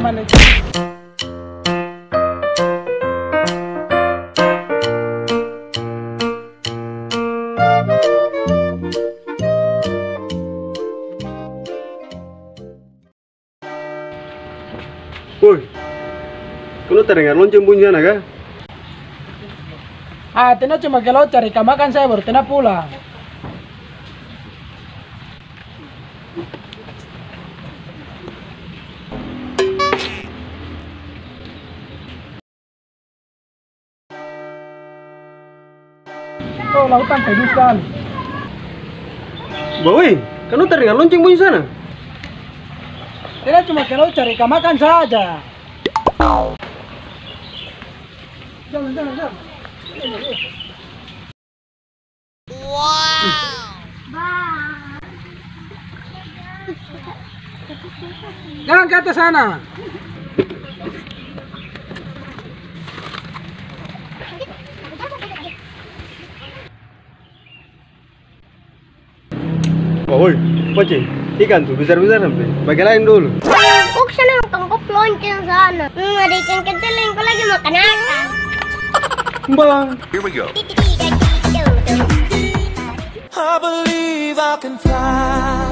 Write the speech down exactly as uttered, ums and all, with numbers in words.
mana? Woi, kalau terdengar lonceng bunyi sana kah? Ah, Tina cuma kalau cari ikan makan saya baru Tina pulang. Oh, lautan pedu sekali. Boy, kalau terdengar lonceng bunyi sana? Tina cuma kalau cari ikan makan saja. Jangan, jangan, jangan. Jangan ke atas sana. Woi, pocing, ikan tuh besar-besar sampai. Pakai lain dulu. Kok sana tangkap lonceng sana. Hmm, ada ikan kecil yang kau lagi makan apa? Bang. Here we go. I believe I can fly.